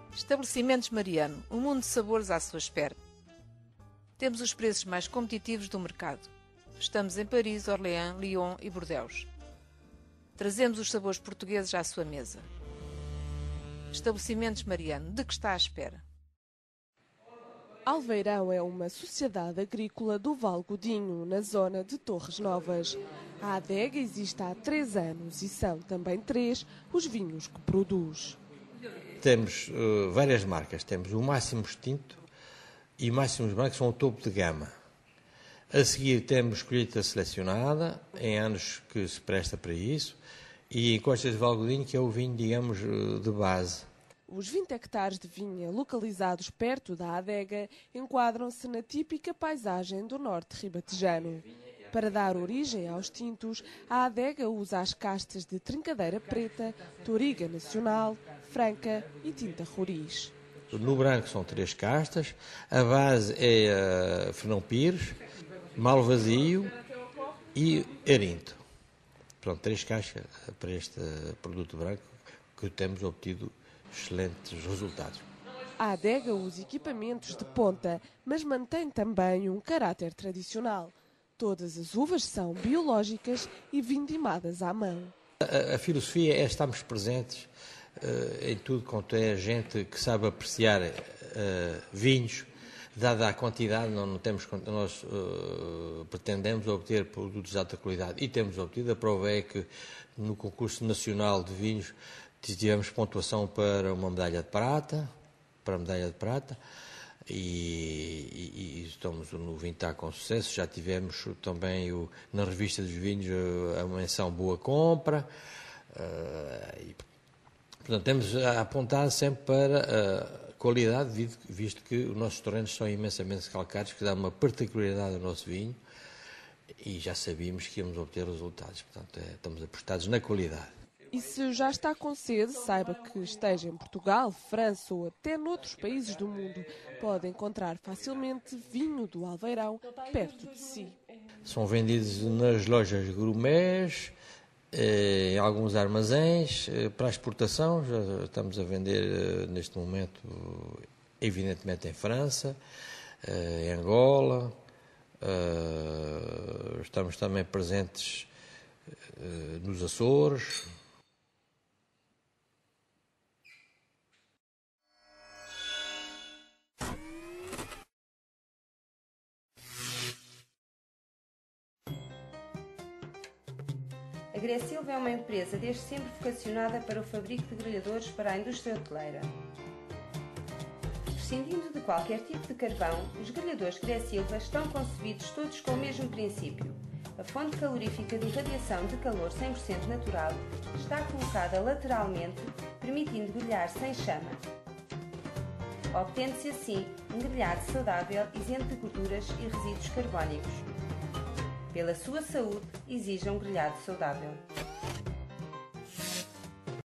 Estabelecimentos Mariano, um mundo de sabores à sua espera. Temos os preços mais competitivos do mercado. Estamos em Paris, Orléans, Lyon e Bordeaux. Trazemos os sabores portugueses à sua mesa. Estabelecimentos Mariano, de que está à espera? Alveirão é uma sociedade agrícola do Val Godinho, na zona de Torres Novas. A adega existe há 3 anos e são também 3 os vinhos que produz. Temos várias marcas. Temos o Máximos Tinto e Máximos Branco, são o topo de gama. A seguir temos colheita selecionada, em anos que se presta para isso, e em Costas de Val Godinho, que é o vinho, digamos, de base. Os 20 hectares de vinha localizados perto da adega enquadram-se na típica paisagem do norte ribatejano. Para dar origem aos tintos, a adega usa as castas de trincadeira preta, touriga nacional, franca e tinta roriz. No branco são 3 castas, a base é Fernão Pires, Malvazio e Arinto. Pronto, 3 caixas para este produto branco que temos obtido excelentes resultados. A adega usa equipamentos de ponta, mas mantém também um caráter tradicional. Todas as uvas são biológicas e vindimadas à mão. A filosofia é estarmos presentes em tudo quanto é gente que sabe apreciar vinhos, dada a quantidade, nós pretendemos obter produtos de alta qualidade e temos obtido. A prova é que no concurso nacional de vinhos tivemos pontuação para uma medalha de prata, e estamos no vinho está com sucesso. Já tivemos também na revista dos vinhos a menção Boa Compra, e, portanto, temos a apontar sempre para a qualidade, visto que os nossos terrenos são imensamente calcáreos, que dá uma particularidade ao nosso vinho, e já sabíamos que íamos obter resultados. Portanto, estamos apostados na qualidade. E se já está com sede, saiba que esteja em Portugal, França ou até noutros países do mundo, pode encontrar facilmente vinho do Alveirão perto de si. São vendidos nas lojas gourmets, em alguns armazéns, para a exportação. Já estamos a vender neste momento, evidentemente, em França, em Angola. Estamos também presentes nos Açores. A Gresilva é uma empresa desde sempre vocacionada para o fabrico de grelhadores para a indústria hoteleira. Prescindindo de qualquer tipo de carvão, os grelhadores Gresilva estão concebidos todos com o mesmo princípio. A fonte calorífica de irradiação de calor 100% natural está colocada lateralmente, permitindo grelhar sem chama. Obtendo-se assim um grelhado saudável, isento de gorduras e resíduos carbónicos. Pela sua saúde, exija um grelhado saudável.